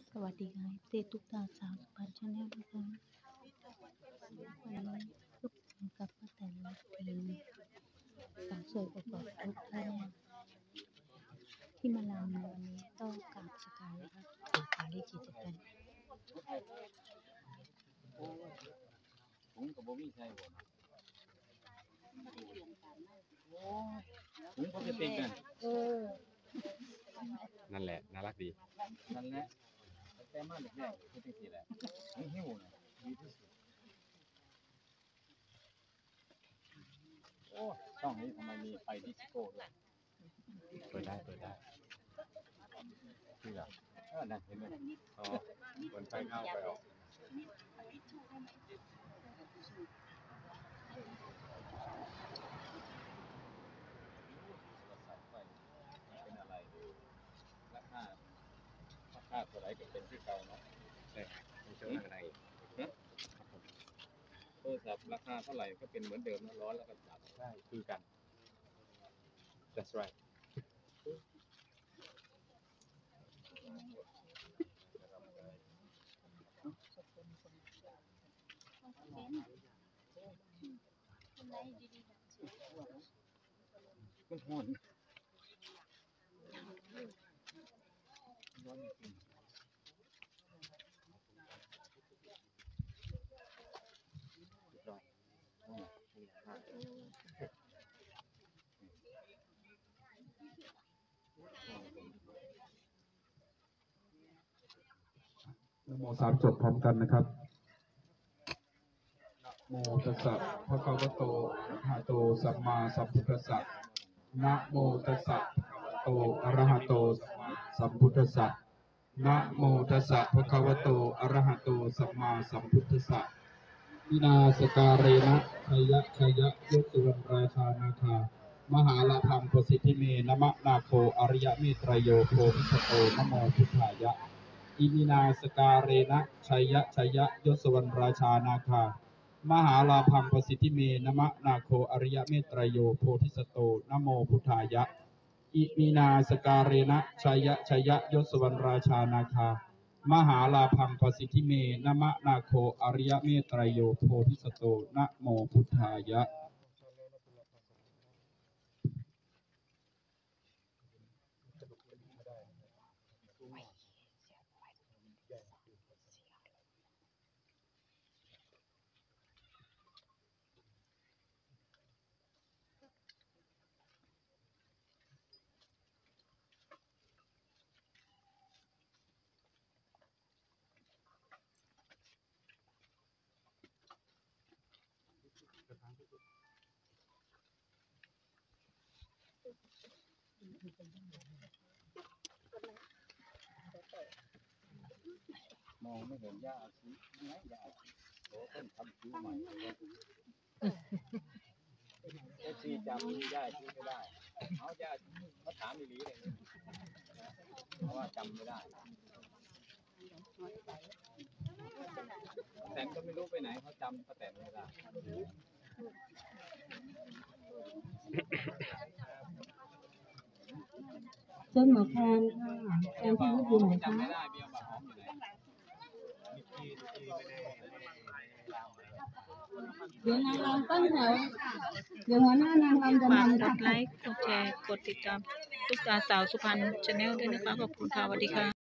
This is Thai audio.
สวัสดีค่ะเจตุกตาสาวสุพรรณชาแนลนะคะวันนี้ก็พบกับป้าแตนทีสาวสวยประกอบทุกท่านที่มาลำในวันนี้ต้องกราบสักการะปู่ปาริจิตกันถุงกับบ่มีใช่บ่ถุงเขาจะติดกันนั่นแหละน่ารักดีนั่นแหละแต่มาแรกๆคือที่แหละนี่หิ้วนะดีที่สุดโอ้ช่องนี้ทำไมมีไฟดิสโก้ด้วยเปิดได้คือแบบนั่นเห็นไหมอ๋อคนไฟเข้าไปออกเป็นอะไรราคาเท่าไหร่ก็เป็นที่เก่าเนาะใช่ไม่ช่วยอะไรอีกโทรศัพท์ราคาเท่าไหร่ก็เป็นเหมือนเดิมนะร้อนแล้วก็จับใช่คือกัน that's right มันร้อนร้อนจริงนะโมสามจบพร้อมกันนะครับนะโมตัสสะภะคะวะโตอะระหะโตสัมมาสัมพุทธัสสะนะโมตัสสะภะคะวะโตอะระหะโตสัมมาสัมพุทธัสสะนะโมตัสสะภะคะวะโตอะระหะโตสัมมาสัมพุทธัสสะวินาศการเรนะชัยยะยศสุวรรณราชานาคามหาลาภังประสิทธิเมนะมะนาโคอริยเมตรโยโพธิสโตนะโมพุทธายะอิมินาสการเรนะชัยยะยศวรรณราชานาคามหาลาภังประสิทธิเมนะมะนาโคอริยเมตรโยโพธิสโตนะโมพุทธายะอิมินาสการเรนะชัยยะยศวรรณราชานาคามหาลาภังประสิทธิเมนะมะนาโคอริยเมตรโยโพธิสโตนะโมพุทธายะมองไม่เห็นหญ้าอาชีไหนหญ้าอาชีโอ้ต้นทำคิ้วใหม่ที่จำหญ้าอาชีไม่ได้เอาหญ้าเขาถามอีหลีเลยเพราะว่าจำไม่ได้แต่ก็ไม่รู้ไปไหนเขาจำป้าแตนไม่ได้จนหมอแคนค่ะแคนที่อยู่ไหนคะจำไม่ได้เบียร์บะหอมอยู่ไหนเดี๋ยวนางรำตั้งแถวเดี๋ยวหัวหน้านางรำจะฝากนำกดไลค์ กดแชร์ กดติดตามตุ๊กตาสาวสุพรรณชาแนลด้วยนะคะ ขอบคุณค่ะสวัสดีค่ะ